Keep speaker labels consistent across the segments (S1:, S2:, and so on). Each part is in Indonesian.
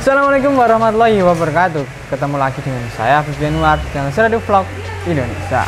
S1: Assalamualaikum warahmatullahi wabarakatuh. Ketemu lagi dengan saya Afif Yanuar dan Radio Vlog Indonesia.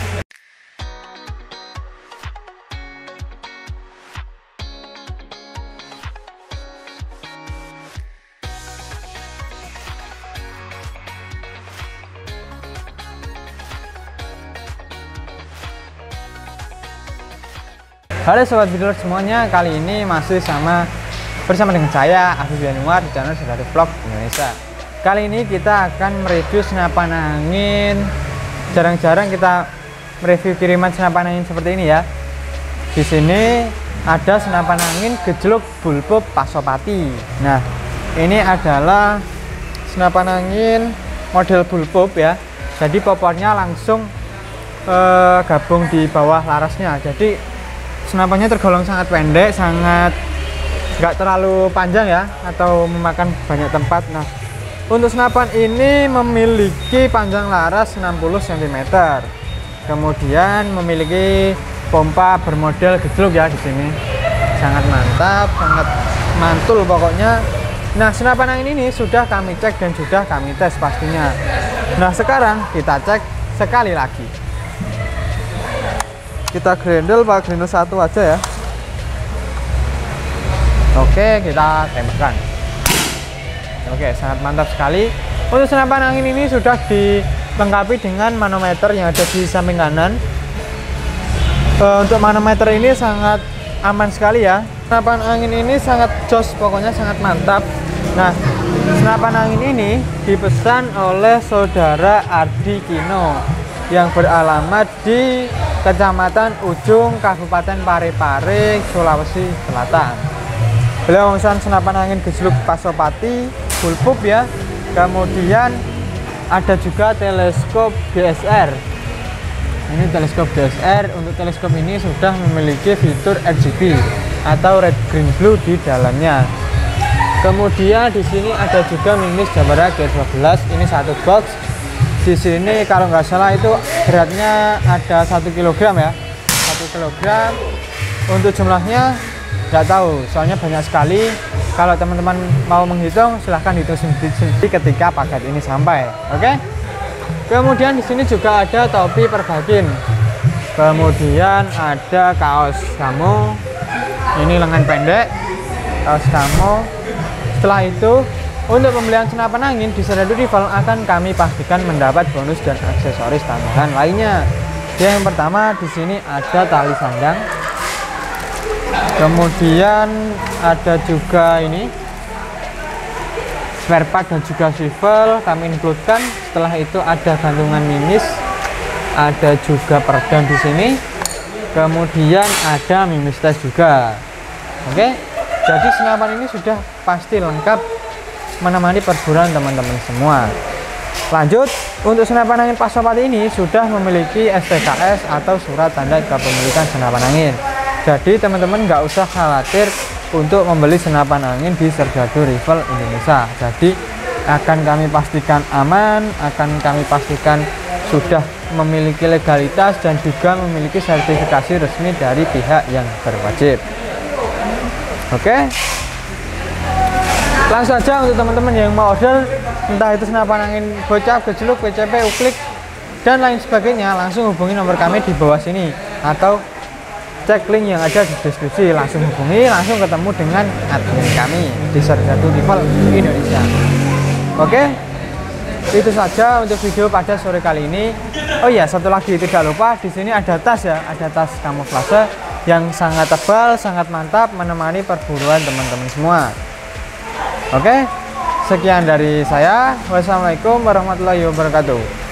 S1: Halo sobat bidler semuanya, kali ini masih bersama dengan saya Afif Yanuar di channel Radio Vlog Indonesia. Kali ini kita akan mereview senapan angin. Jarang-jarang kita mereview kiriman senapan angin seperti ini ya. Di sini ada senapan angin gejluk bulbop Pasopati. Nah, ini adalah senapan angin model bulbop ya. Jadi popornya langsung gabung di bawah larasnya. Jadi senapannya tergolong sangat pendek, sangat nggak terlalu panjang ya, atau memakan banyak tempat. Nah, untuk senapan ini memiliki panjang laras 60 cm. Kemudian memiliki pompa bermodel gejluk ya di sini. Sangat mantap, sangat mantul pokoknya. Nah, senapan angin ini sudah kami cek dan sudah kami tes pastinya. Nah, sekarang kita cek sekali lagi. Kita grendel pakai grendel satu aja ya. Oke, kita tembakkan. Oke, sangat mantap sekali. Untuk senapan angin ini sudah dilengkapi dengan manometer yang ada di samping kanan. Untuk manometer ini sangat aman sekali ya. Senapan angin ini sangat jos, pokoknya sangat mantap. Nah, senapan angin ini dipesan oleh saudara Ardi Kino yang beralamat di Kecamatan Ujung, Kabupaten Parepare, Sulawesi Selatan. Beliau memesan senapan angin gejluk Pasopati bulbop ya. Kemudian ada juga teleskop DSR. Ini teleskop DSR. Untuk teleskop ini sudah memiliki fitur RGB atau red green blue di dalamnya. Kemudian di sini ada juga mimis Jabara G12. Ini satu box. Di sini kalau nggak salah itu beratnya ada 1 kg ya, 1 kg. Untuk jumlahnya nggak tahu, soalnya banyak sekali. Kalau teman-teman mau menghitung, silahkan hitung sendiri ketika paket ini sampai. Oke. Kemudian di sini juga ada topi perbagin. Kemudian ada kaos camo. Ini lengan pendek, kaos camo. Setelah itu, untuk pembelian senapan angin di Radio Rival akan kami pastikan mendapat bonus dan aksesoris tambahan lainnya. Yang pertama di sini ada tali sandang. Kemudian ada juga ini spare part dan juga swivel kami includekan. Setelah itu ada gantungan mimis, ada juga peredam di sini. Kemudian ada mimis tes juga. Oke, jadi senapan ini sudah pasti lengkap menemani perburuan teman-teman semua. Lanjut, untuk senapan angin Pasopati ini sudah memiliki STKS atau surat tanda kepemilikan senapan angin. Jadi teman-teman nggak usah khawatir untuk membeli senapan angin di Serdadu Rival Indonesia. Jadi akan kami pastikan aman, akan kami pastikan sudah memiliki legalitas dan juga memiliki sertifikasi resmi dari pihak yang berwajib. Oke. Langsung saja untuk teman-teman yang mau order, entah itu senapan angin bocap, gejluk, PCP, uklik, dan lain sebagainya, langsung hubungi nomor kami di bawah sini atau cek link yang ada di deskripsi. Langsung hubungi, langsung ketemu dengan admin kami di Serdadu Rival Indonesia. Oke, itu saja untuk video pada sore kali ini. Oh iya, satu lagi tidak lupa, di sini ada tas ya, ada tas kamuflase yang sangat tebal, sangat mantap menemani perburuan teman-teman semua. Oke, sekian dari saya. Wassalamualaikum warahmatullahi wabarakatuh.